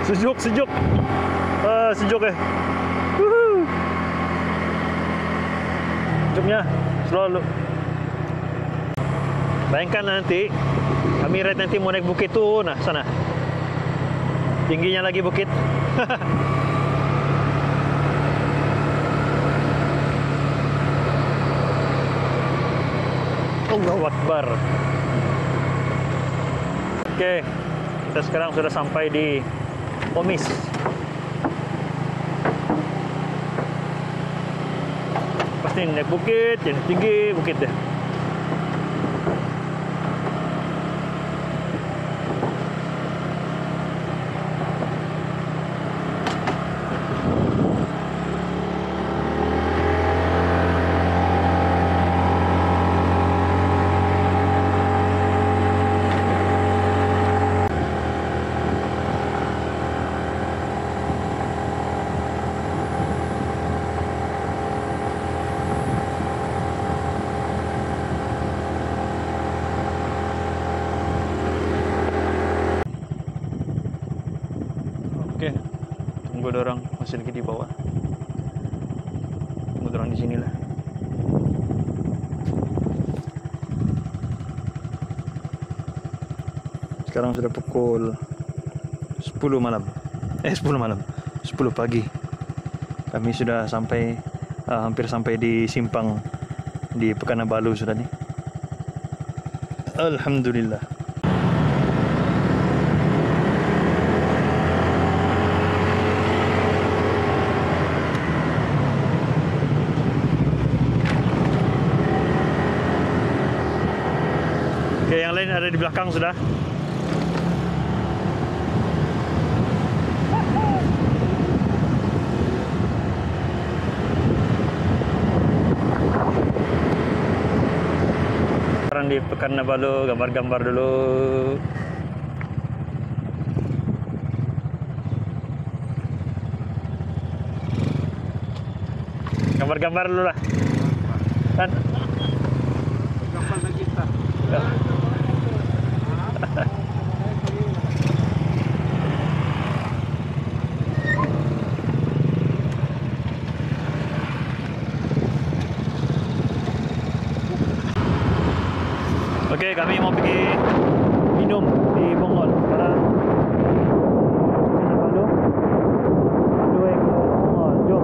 Sejuk. Sejuk Woohoo. Sejuknya selalu. Bayangkan nanti kami ride nanti mau naik bukit tu, nah sana. Tingginya lagi bukit. Allahu Akbar. Oke, kita sekarang sudah sampai di Omis. Pasti naik bukit, jadi tinggi bukit deh. Oke, tunggu dorang masih lagi di bawah. Tunggu dorang di sinilah. Sekarang sudah pukul 10 malam. 10 malam. 10 pagi. Kami sudah sampai hampir sampai di simpang di Pekanbaru sudah nih. Alhamdulillah. Oke, yang lain ada di belakang sudah. Sekarang di Pekanbaru, gambar-gambar dulu. Gambar-gambar dulu lah. Kan? Gambar kita. Oke, kami mau pergi minum di Bongol. Sekarang Pekanbaru, ke Bongol. Jom.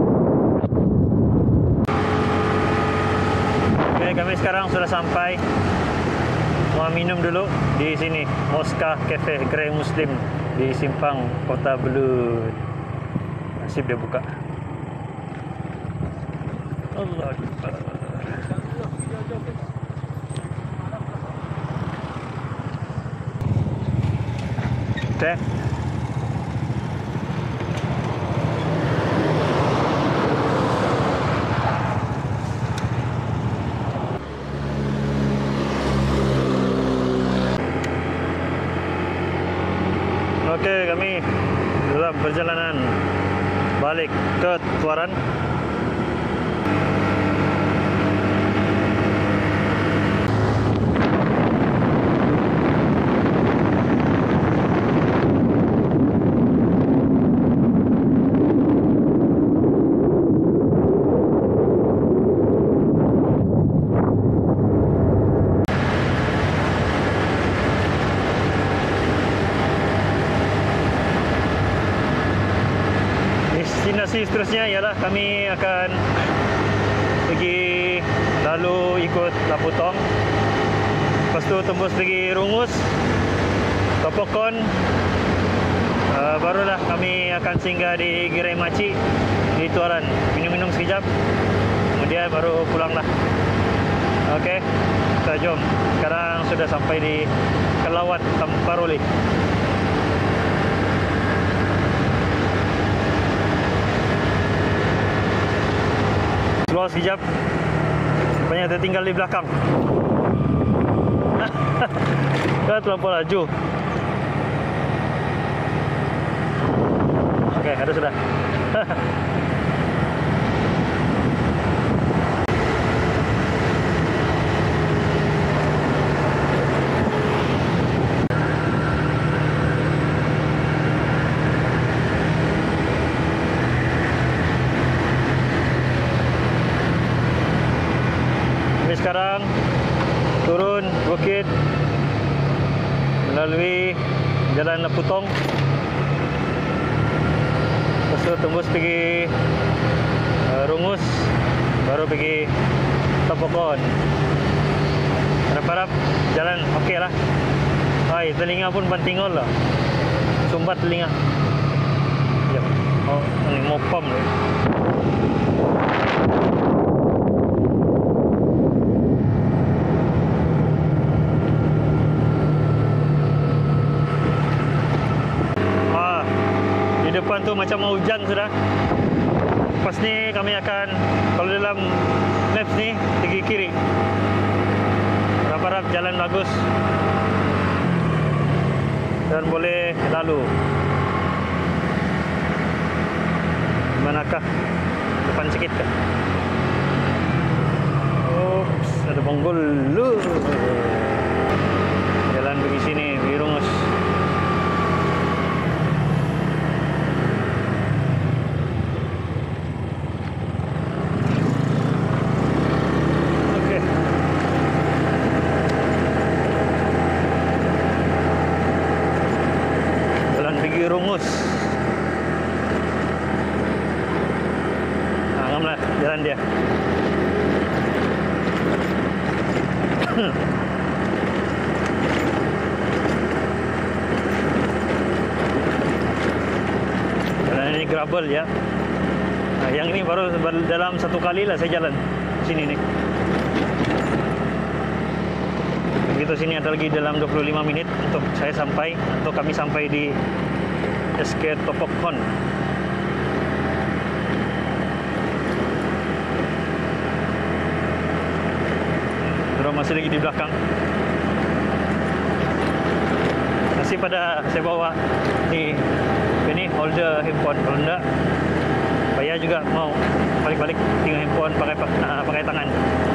Oke, kami sekarang sudah sampai. Mau minum dulu di sini, Moska Cafe Gerai Muslim di Simpang Kota Belud. Nasib dia buka. Allah Akbar. Teh. Oke, kami dalam perjalanan balik ke Tuaran. Destinasi seterusnya ialah kami akan pergi lalu ikut Laputong, lepas tu tembus pergi Rungus, Topokon, barulah kami akan singgah di Gerai Maci di Tuaran, minum-minum sekejap, kemudian baru pulanglah. Okey, kita jom. Sekarang sudah sampai di Kelawat Tamparuli. Keluar sekejap, banyak tertinggal di belakang. Kan terlampau laju. Okey, ada sudah. sekarang turun bukit melalui Jalan Laputong. Lepas tu tembus pergi Rungus, baru pergi Topokon. Harap-harap jalan okey lah. Hai, telinga pun bantingol lah. Sumbat telinga. Ya. Oh, ini mopam ni. Di depan tu macam mau hujan sudah. Pas ni kami akan, kalau dalam maps ni, pergi kiri. Harap-harap jalan bagus dan boleh lalu. Manakah? Depan sikit kah? Oops, ada bonggol. Jalan pergi sini, pergi Rungus. Rungus. Ngam lah jalan dia. Jalan ini gravel ya. Yang ini baru dalam satu kali lah saya jalan sini nih. Begitu sini ada lagi dalam 25 menit untuk saya sampai, untuk kami sampai di SK Topokon. Drone masih lagi di belakang. Masih pada saya bawa ini holder handphone. Kalau enggak, payah juga mau balik-balik tinggal handphone pakai tangan.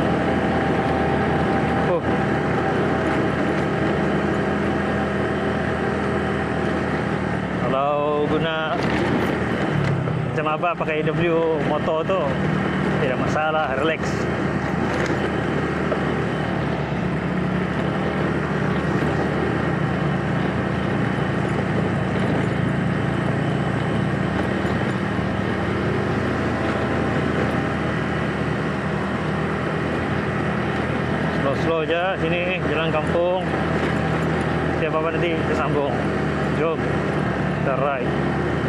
Kalau guna macam Abah pakai AW motor tu tidak masalah, relax. Slow-slow je sini, jalan kampung. Siapa nanti kita sambung. Jom. Right.